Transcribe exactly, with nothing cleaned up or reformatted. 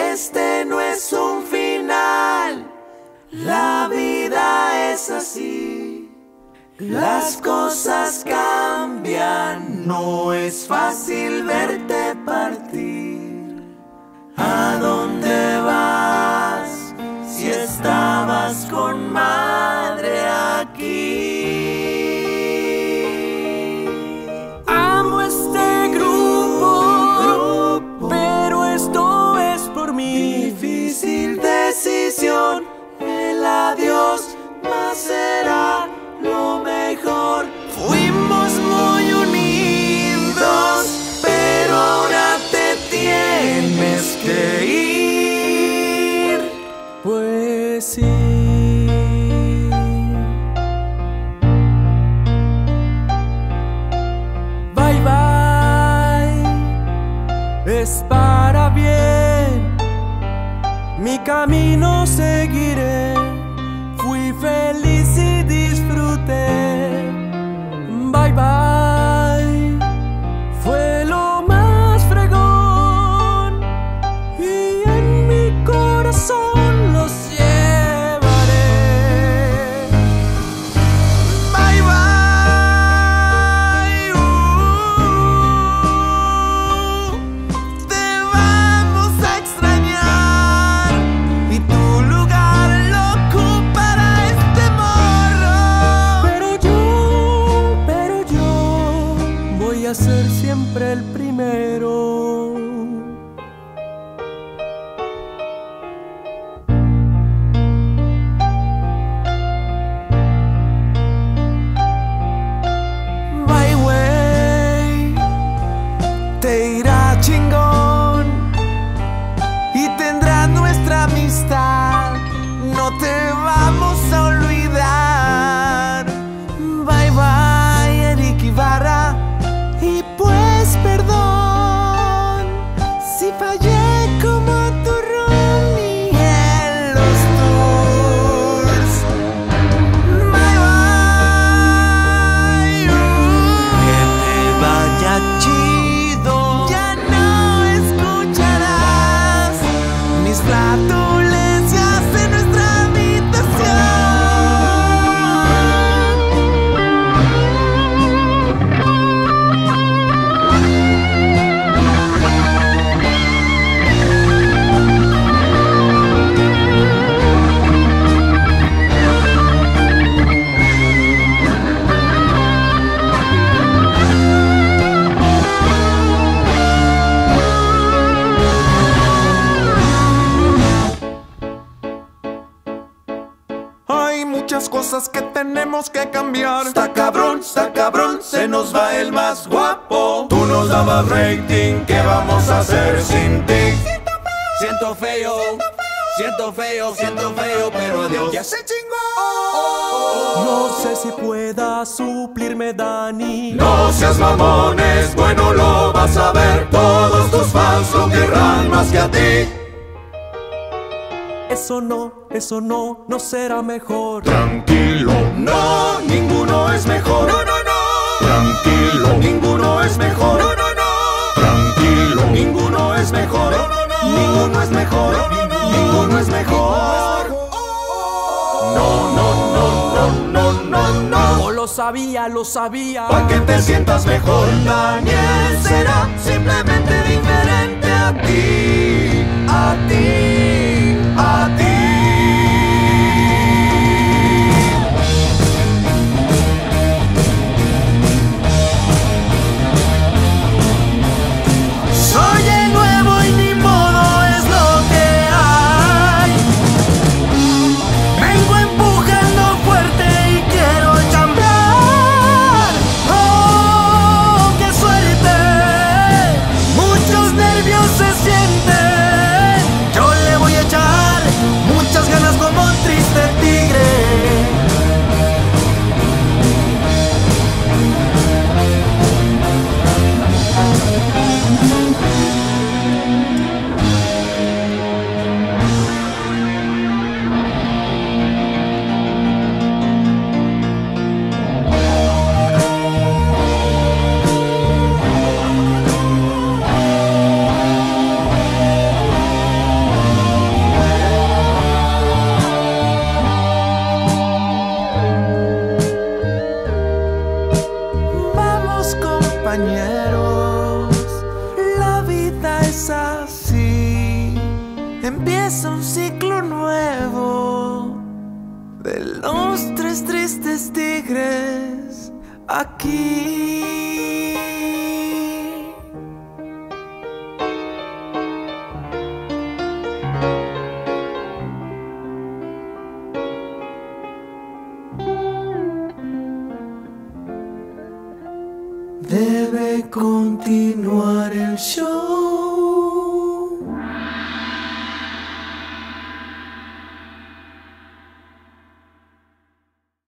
este no es un final. La vida es así, las cosas cambian, no es fácil verte partir. ¿A dónde vas si estabas con madre aquí? Amo este grupo, grupo, pero esto es por mí. Difícil decisión, el adiós más será lo mejor. Fuimos muy unidos, pero ahora te tienes que ir. Pues sí. Bye bye, es para bien. Mi camino seguiré. Fui feliz y disfruté. Bye bye, fue lo más fregón. Y en mi corazón los llevaré. Bye bye, uh, te vamos a extrañar. Y tu lugar lo ocupará este morro. Pero yo, pero yo voy a ser siempre el primero. Bye, güey, te irá chingón y tendrás nuestra amistad. No te vamos a olvidar. Bye, bye, Eric Ibarra. Y pues perdón si fallé como tu roomie en los tours. Bye, bye, uh, que te vaya chido. Ya no escucharás mis flatulencias en nuestra habitación. Hay muchas cosas que tenemos que cambiar. Está cabrón, está cabrón, se nos va el más guapo. Tú nos dabas rating, ¿qué vamos a hacer sin ti? Siento feo, siento feo, siento feo, pero adiós. ¡Ya se chingó! No sé si pueda suplirme, Dani. No seas mamones, bueno lo vas a ver. Todos tus fans lo querrán más que a ti. Eso no, eso no, no será mejor. Tranquilo, no, ninguno es mejor. No, no, no. Tranquilo, ninguno es mejor. No, no, no. Tranquilo, ninguno es mejor. No, no, no. Ninguno es mejor. No, no, no. Ninguno es mejor. No, no, no, no, no, no, no. Oh, lo sabía, lo sabía. Pa' que te sientas mejor, Daniel será simplemente diferente a ti, a ti, a ti. Soy el nuevo y ni modo es lo que hay. Vengo empujando fuerte y quiero chambear. ¡Oh, qué suerte! Muchos nervios se sienten. empieza un ciclo nuevo de los tres tristes tigres aquí. Debe continuar el show.